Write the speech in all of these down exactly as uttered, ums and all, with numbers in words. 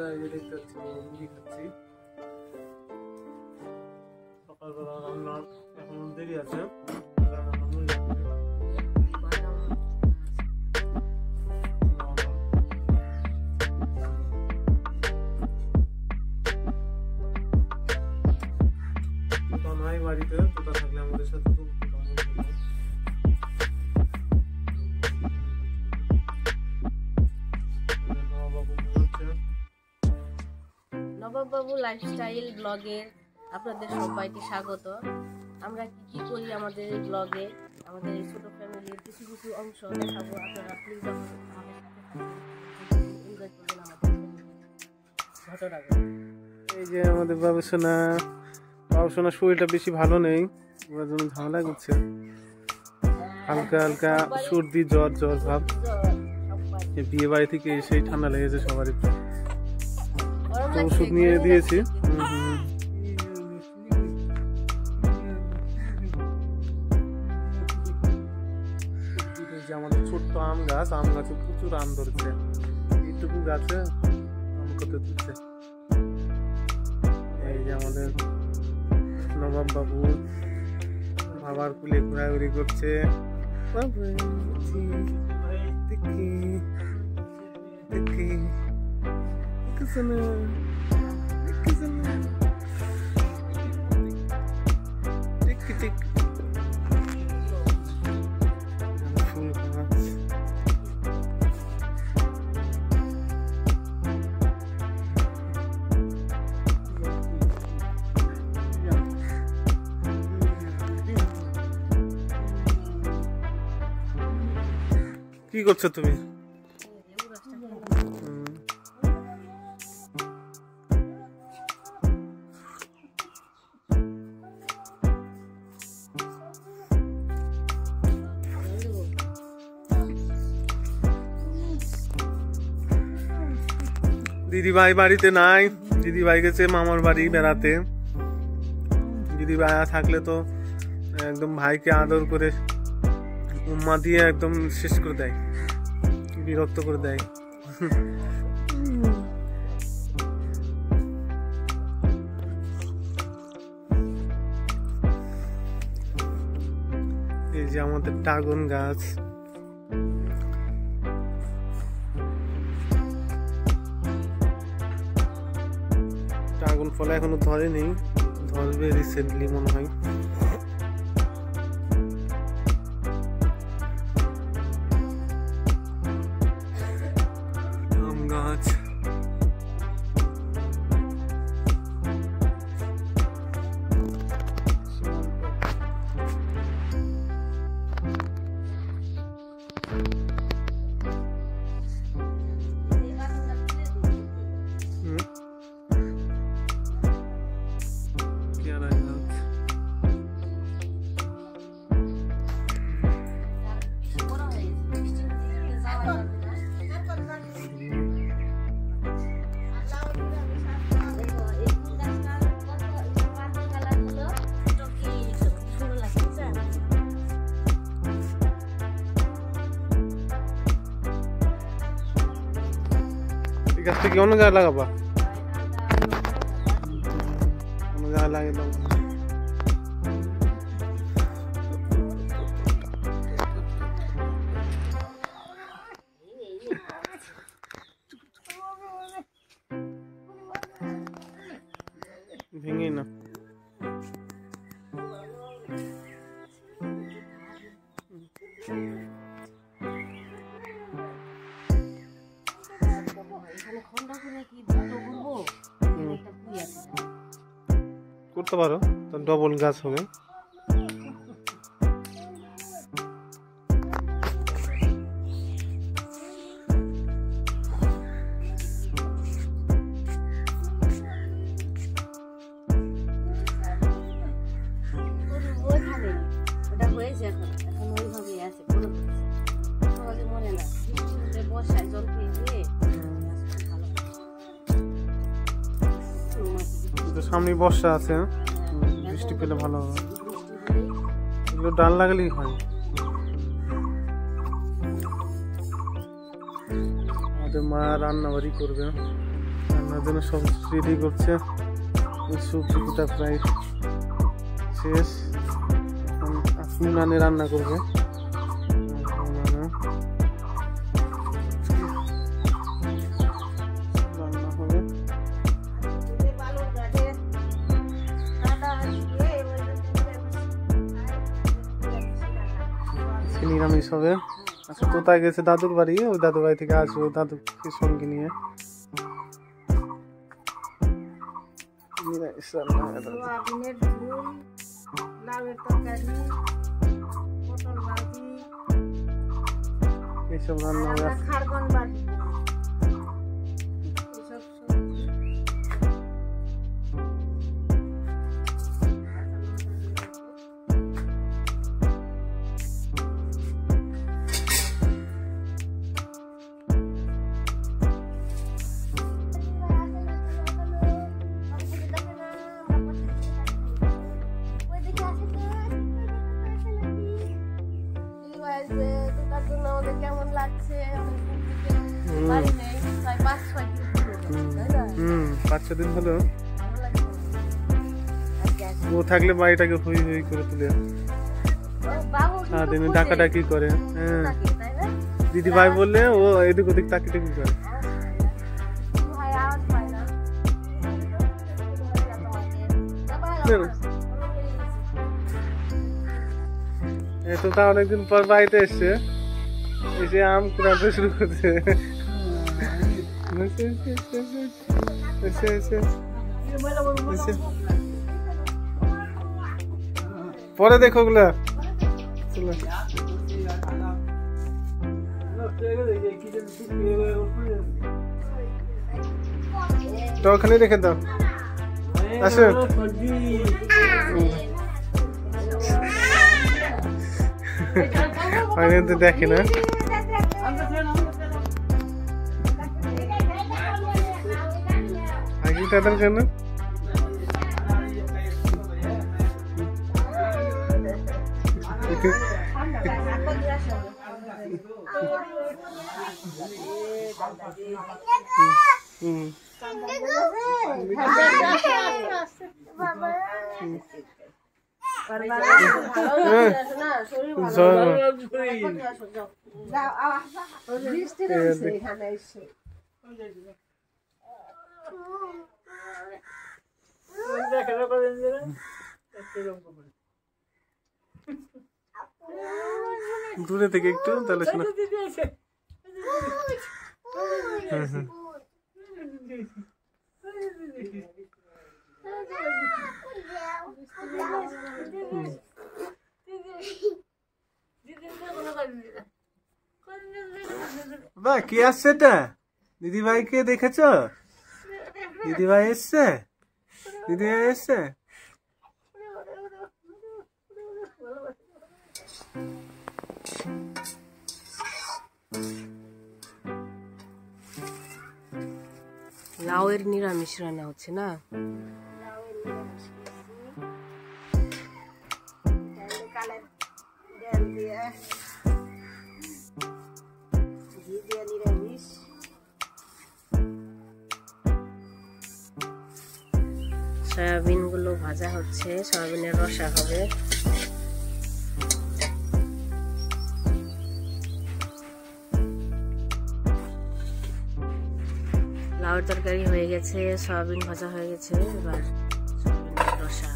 এই দেখতে পাচ্ছি মুড়ি খাচ্ছি। সকালবেলা রান্না এখন দেরি আছে। তোতা নাই বাড়িতে, তোতা থাকলে আমাদের সাথে তো নবাববাবু লাইফস্টাইল ব্লগে আপনাদের সবাইকে স্বাগত। আমরা কি কি করি আমাদের এই ব্লগে, আমাদের এই ছোট ফ্যামিলির কিছু কিছু অংশ দেখাবো। আপনারা প্লিজ আমাদের এনজয় করবেন আমাদের ঘটনাগুলো। এই যে আমাদের বাবুসোনা, বাবুসোনার শরীরটা বেশি ভালো নেই, ওর জন্য ঝামেলা করছে। হালকা হালকা সর্দি জ্বর জ্বর ভাব। বিয়ে বাড়ি থেকে এসেই ঠান্ডা লেগেছে সবারই। তো ওষুধ নিয়ে দিয়েছি। আমাদের ছোট্ট আম গাছ, আম গাছে প্রচুর আম ধরেছে। এইটুকু গাছে আম করতে তুলছে। এই যে আমাদের নবাব বাবু বাবার কুলে ঘোরাঘুরি করছে। দেখি দেখি Kızını, kızını, tek tek. কি করছো তুমি? দিদি ভাই বাড়িতে নাই, দিদি ভাই গেছে মামার বাড়ি বেড়াতে। দিদি ভাই থাকলে তো একদম ভাইকে আদর করে উম্মা দিয়ে একদম শেষ করে দেয়, বিরক্ত করে দেয়। এই যে আমাদের ড্রাগন গাছ, ড্রাগন ফল এখনো ধরেনি, ধরবে রিসেন্টলি মনে হয়। আম গাছ, গাছটা কি অন্য জায়গায় লাগাবা? অন্য জায়গায় লাগিয়ে দাও। ভেঙে না। করতে পারো, তো ডবল গাছ হবে। সামনে বর্ষা আছে, বৃষ্টি পেলে ভালো হবে। এগুলো ডাল লাগালেই হয়। আমাদের মা রান্না বাড়ি করবে, রান্নার জন্য সব রেডি করছে। সবজি কুটা প্রায় শেষ। এখন নানে রান্না করবে। রান্না হবে নিরামিষ হবে। আচ্ছা কোথায় গেছে দাদুর বাড়ি, ওই দাদুর বাড়ি থেকে আসবে দাদুকে সঙ্গে নিয়ে। এইসব রান্না হবে। কেমন লাগছে? হম পাঁচ ছ দিন হলো ও থাকলে বাড়িটাকে হুই হুই করে তুলে সারাদিন ডাকাডাকি করে। হ্যাঁ দিদি ভাই বললে ও এদিক ওদিক তাকি টাকি করে। তো তা অনেকদিন পর বাড়িতে এসছে, এসে আম কুড়াতে শুরু করছে। পরে দেখো ওগুলা তো ওখানে রেখে দাও। আসো তো দেখে না আগে তাদের কেন দূরে থেকে একটু তাহলে শোনা। বা কি আসছে এটা? দিদি ভাইকে দেখেছ? দিদি ভাই এসছে? দিদি ভাই এসছে? লাউয়ের নিরামিষ রান্না হচ্ছে না? সয়াবিন গুলো ভাজা হচ্ছে, সয়াবিনের রসা হবে। লাউয়ের তরকারি হয়ে গেছে, সয়াবিন ভাজা হয়ে গেছে, এবার সয়াবিনের রসা।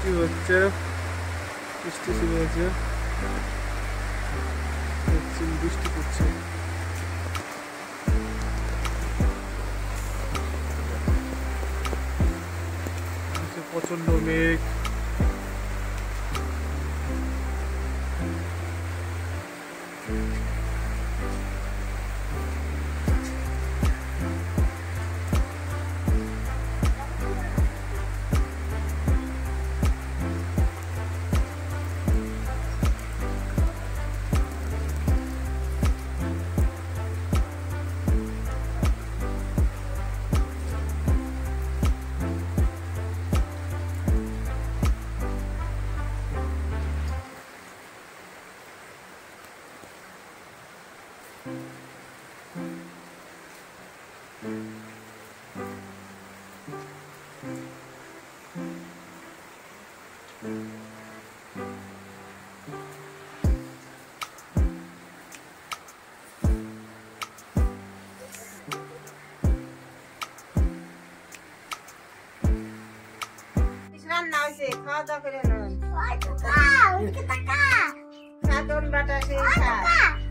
বৃষ্টি হচ্ছে, বৃষ্টি শুরু হয়েছে, বৃষ্টি পড়ছে। প্রচন্ড মেঘ, রান্না হয়েছে, খাওয়া দাওয়া করে নেন। সাদন বাটা সেই শাক।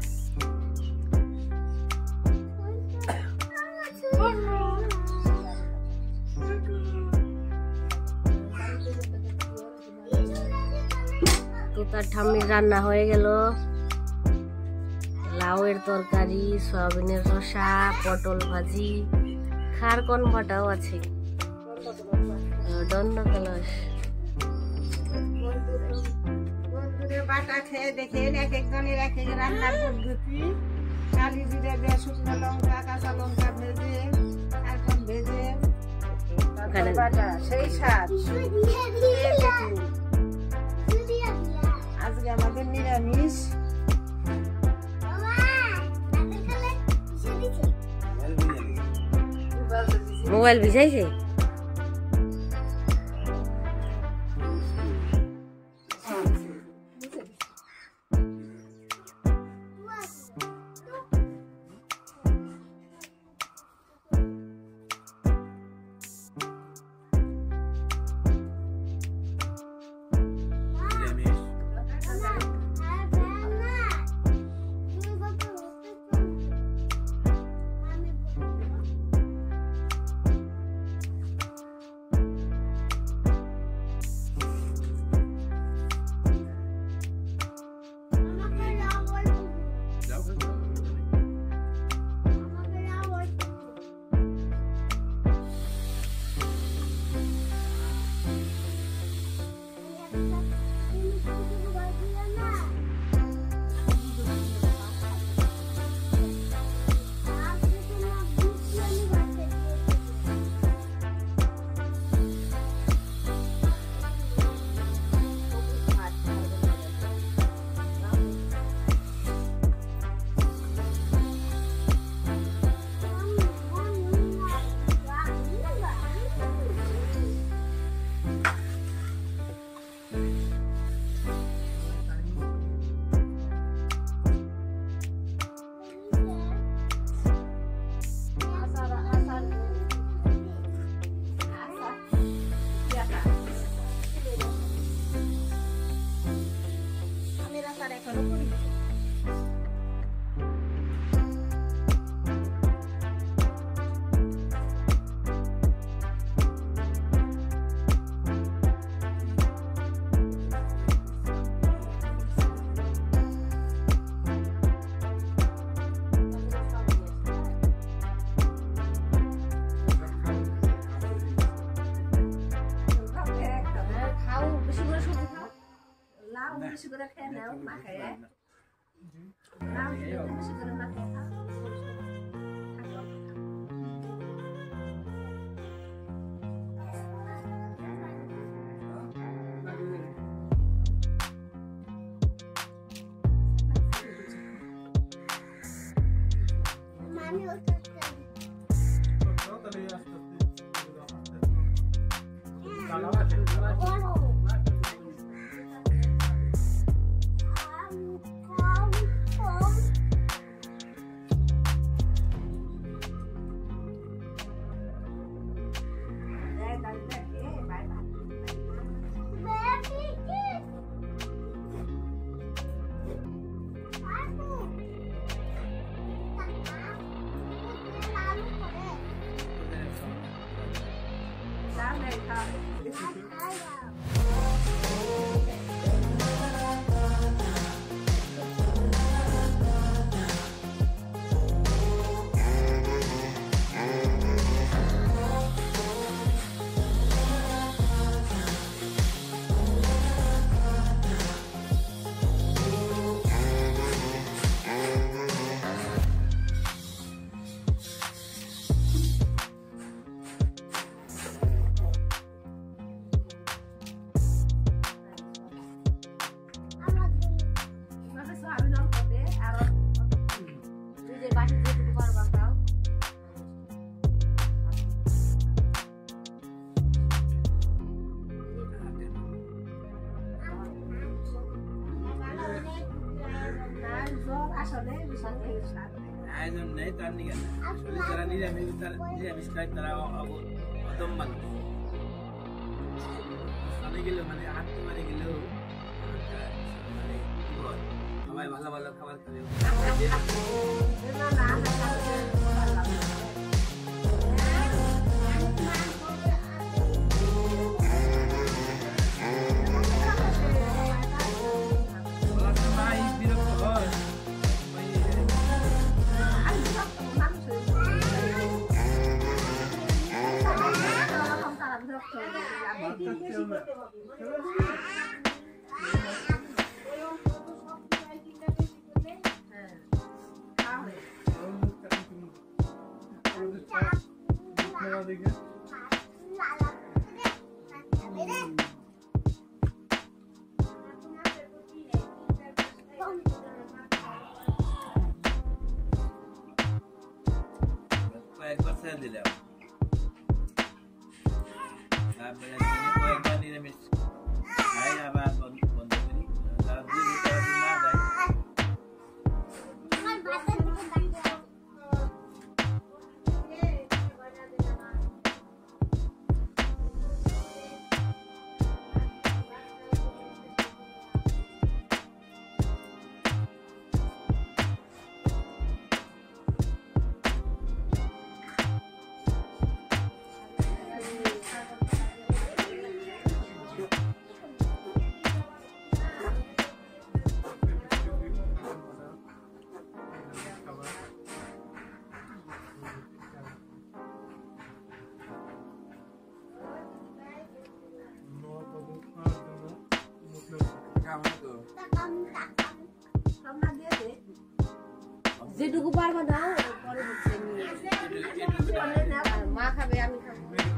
তো তার ঠাম্মির রান্না হয়ে গেল, লাউয়ের তরকারি, সয়াবিনের রসা, পটল ভাজি, খার কোন বাটাও আছে, দণ্ড কলস। বাটা খেয়ে দেখেন এক একজনের এক এক রান্নার পদ্ধতি। কালি জিরে দিয়ে শুকনো লঙ্কা, কাঁচা লঙ্কা ভেজে, তারপর ভেজে বাটা সেই স্বাদ। আজকে আমাদের নিরামিষ। মোবাইল ভিজাইছে। বেশি করে খেয়ে নাও, মা খেয়ে নাও, বেশি করে মা খেয়ে খাও। আয়োজন নেই তার নিয়ে যারা নিরামিষ তারা নিরামিষ খায় তারা অদম মানুষ সবাই গেলেও মানে হাঁটতে পারে গেলেও মানে সবাই ভালো ভালো খাবার খাবে কয়েকবার ছেড়ে দিলাম তারপরে কয়েকবার নিরামিষ খাই আবার বন্ধ করি তারা দুই দিন না যায় যেটুকু পারবো না পরে হচ্ছে মা খাবে আমি খাবো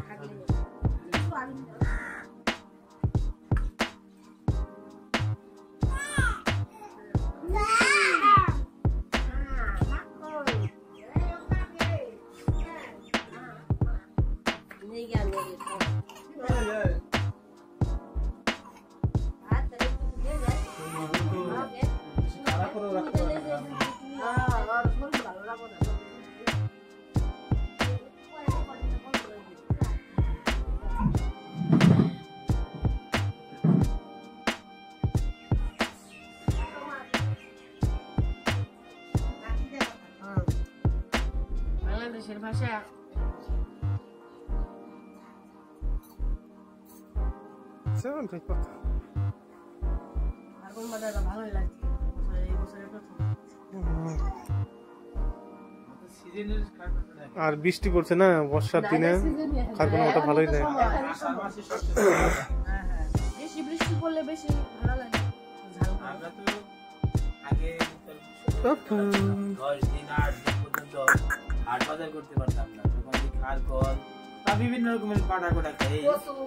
বাংলাদেশের ভাষা সেভেন ঠিক কথা আর কোন বাজারটা ভালোই লাগছে এই বছরের প্রথম আর বৃষ্টি পড়ছে না বর্ষার দিনে খারকুনাটা ভালোই দেয় বেশি বৃষ্টি পড়লে বেশি ভালো লাগে আমরা তো আগে দশ দিন আট দিন পর্যন্ত হাট বাজার করতে পারতাম না তখন খার কল বা বিভিন্ন রকমের কাটা কোটা খেয়ে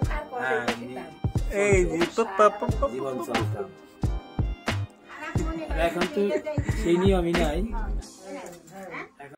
এই জীবন চলতাম এখন তো সেই নিয়মই নাই